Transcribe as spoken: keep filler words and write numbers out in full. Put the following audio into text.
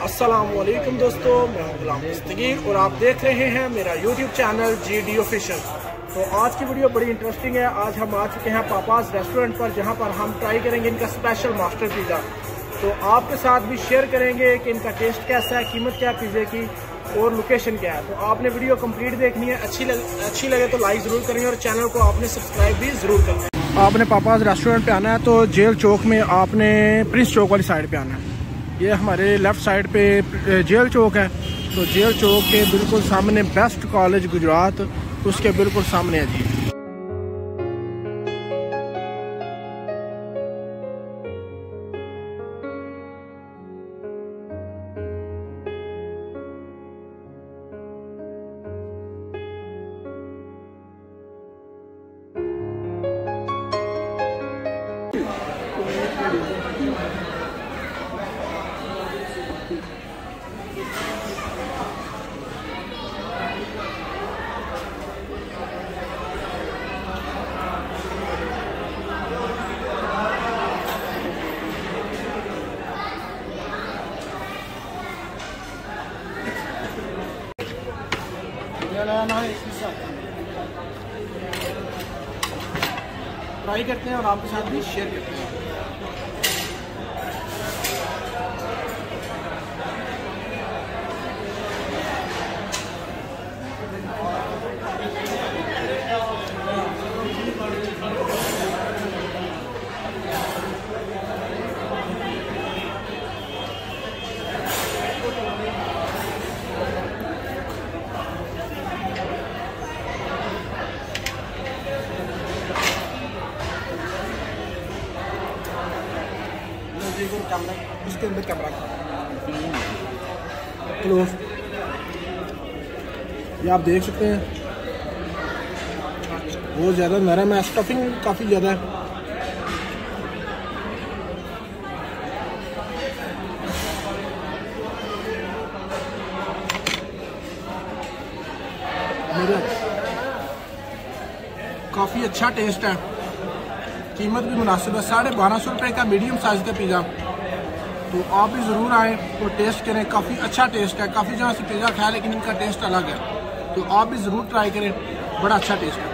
अस्सलामुअलैकुम दोस्तों, मैं हूं गुलाम दस्तगीर और आप देख रहे हैं मेरा YouTube channel G D official. तो आज की वीडियो बड़ी इंटरेस्टिंग है। आज हम आ चुके हैं पापाज रेस्टोरेंट पर, जहां पर हम ट्राई करेंगे इनका स्पेशल मास्टर पिज़्ज़ा। तो आपके साथ भी शेयर करेंगे कि इनका टेस्ट कैसा है, कीमत क्या है पिज़्ज़े की और लोकेशन क्या है। तो आपने वीडियो कंप्लीट देखनी है। अच्छी लग, अच्छी लगे तो लाइक ज़रूर करेंगे और चैनल को आपने सब्सक्राइब भी ज़रूर करना है। आपने पापाज रेस्टोरेंट पे आना है तो जेल चौक में आपने प्रिंस चौक वाली साइड पे आना है। ये हमारे लेफ़्ट साइड पे जेल चौक है। तो जेल चौक के बिल्कुल सामने बेस्ट कॉलेज गुजरात, उसके बिल्कुल सामने है जी। ट्राई करते हैं और आपके साथ भी शेयर करते हैं। कैमरा उसके अंदर कैमरा क्लोज, ये आप देख सकते हैं बहुत ज़्यादा नरम है, स्टफिंग काफ़ी ज़्यादा है। काफ़ी अच्छा टेस्ट है, कीमत भी मुनासिब है। साढ़े बारह सौ रुपये का मीडियम साइज़ का पिज़्ज़ा। तो आप भी ज़रूर आएँ और टेस्ट करें। काफ़ी अच्छा टेस्ट है। काफ़ी जगह से पिज़्ज़ा खाया लेकिन इनका टेस्ट अलग है, तो आप भी ज़रूर ट्राई करें। बड़ा अच्छा टेस्ट है।